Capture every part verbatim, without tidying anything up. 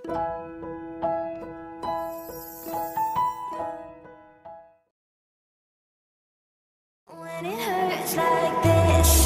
When it hurts like this,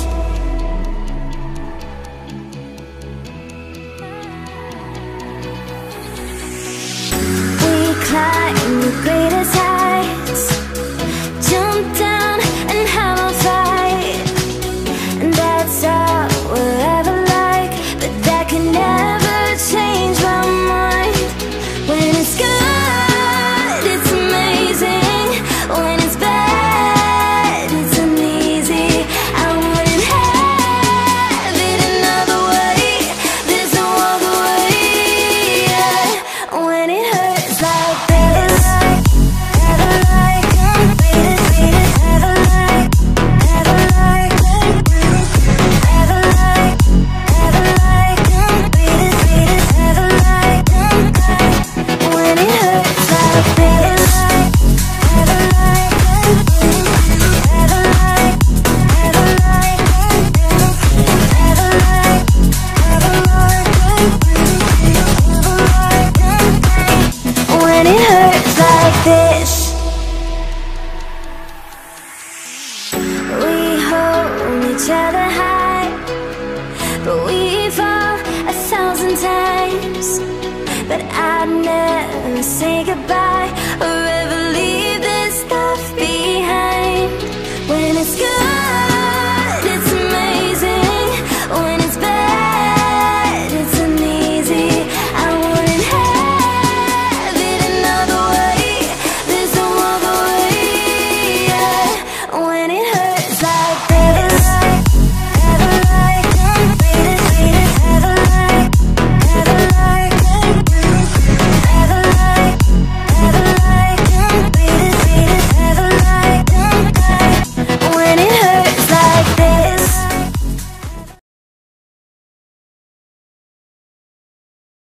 we climb the greatest heights, jump down and have a fight, and that's all we'll ever like. But that can never change my mind. When it's good, it's amazing. When it's bad, it's uneasy. I wouldn't have it another way. There's no other way. Yeah. When it hurts like this, ever like, beat it, beat it, ever like, ever like, ever like, ever like, beat it, beat it, ever like. When it hurts like this, ever like, ever like, ever like, ever like, ever like, when it hurts like this, we hold each other high, but we fall a thousand times. But I'd never say goodbye.